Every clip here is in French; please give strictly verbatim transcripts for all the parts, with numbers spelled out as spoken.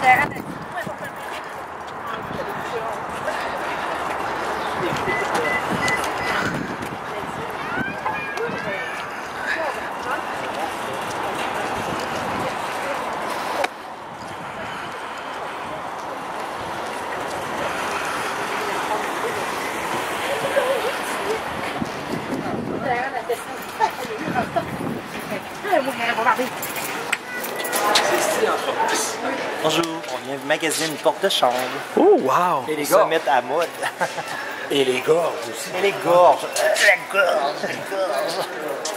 Bonjour, on vient magasiner une porte de chambre. Oh, wow! Et les gars se mettent à mode. Et les gorges aussi. Et les gorges. Euh, la gorge, la gorge.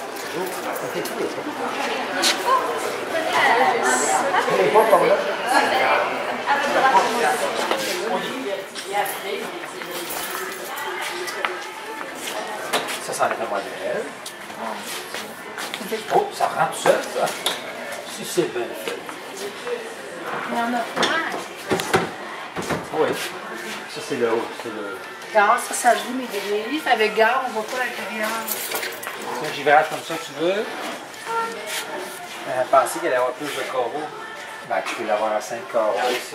Ça, ça en est un modèle. Oh, ça rend tout seul, ça. Si c'est bien fait. Il y en a plein. Oui. Ça, c'est le haut. C'est le... Gare, ça, ça joue mes grilles. Avec gare, on voit pas l'intérieur. Un givrage comme ça, tu veux. Euh, pensez qu'elle allait avoir plus de carreaux. Ben, tu peux l'avoir à cinq carreaux.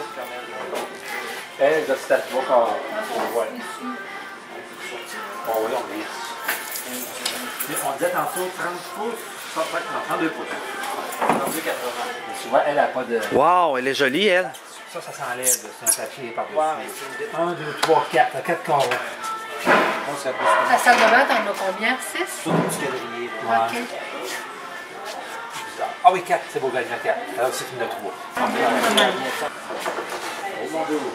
Elle, là, c'est à trois carreaux. Ouais. Oh oui, on vit. Mais on disait tantôt trente pouces. Ça fait non, trente-deux pouces. trente-deux quatre-vingts. Tu vois, elle n'a pas de... Wow, elle est jolie, elle. Ça, ça s'enlève. C'est un papier par-dessus. Ouais, mais c'est une un, deux, trois, quatre. T'as quatre carreaux. Moi, c'est un peu ce La salle de bain, t'en as combien? six? tout du quadrillé. Ouais. Ok. Ah oui, quatre. C'est beau, gagne quatre. Alors, c'est une de trois. Pas mal. Oh mon Dieu.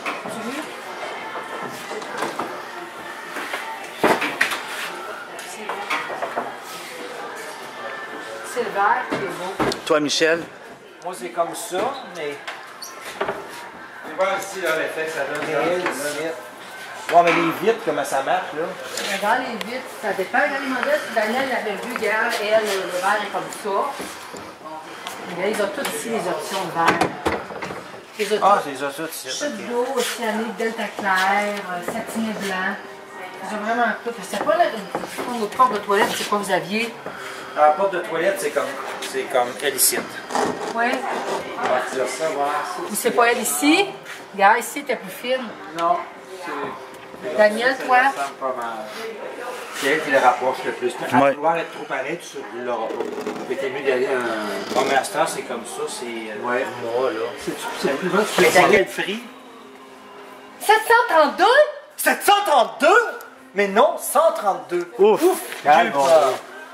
C'est le vert qui est beau. Toi, Michel? Moi, c'est comme ça, mais. Tu vois ici, là, l'effet que ça donne. Réel, ici. Ouais, mais les vitres, comment ça marche, là? Regarde les vitres, ça dépend. Regarde les modèles. Daniel l'avait vu, regarde, elle, le vert est comme ça. Mais ils ont toutes ici les options de vert. Les autres, Ah, c'est ça, ça, c'est ça. chute d'eau, océanique, delta clair, euh, satiné blanc. Ils ont vraiment tout. C'est pas là, une porte de toilette, c'est quoi vous aviez? La porte de toilette, c'est comme, c'est comme elle ici. Ouais. On va dire ça, voilà. Ou c'est pas elle ici? Regarde, ici, t'es plus fine. Non, c'est... Daniel, toi? Ça ressemble pas mal. C'est elle qui le rapproche le plus. Mais Ouais. à vouloir être trop pareil, tu ne l'auras pas. Mais t'es mieux d'aller un... Comme master, c'est comme ça, c'est. euh, Ouais. Moi, là. C'est c'est plus bas, tu Mais fais à ça. quel prix? sept cent trente-deux? sept cent trente-deux? Mais non, cent trente-deux. Ouf! Calme, Dieu mon pas. Dieu.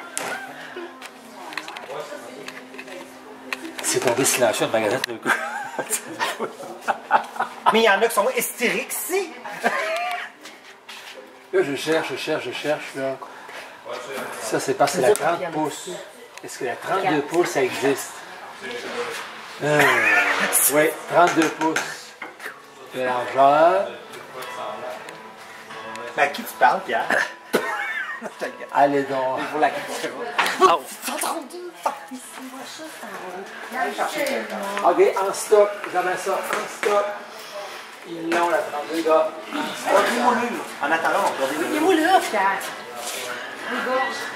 C'est tombé silencieux de magasin de coup. Mais il y en a qui sont hystériques ici. Là, je cherche, je cherche, je cherche, là. Ça, c'est parce que la trente pouces. Est-ce que la trente-deux pouces, ça existe? Euh, oui, trente-deux pouces de largeur. Mais à qui tu parles, Pierre? Allez donc. Pour la question. Oh. cent trente-deux! OK, en stock. J'avais ça en stock. Ils l'ont, la trente-deux, gars. En stock. En attendant, regardez Il est où là, Pierre? Les gorges.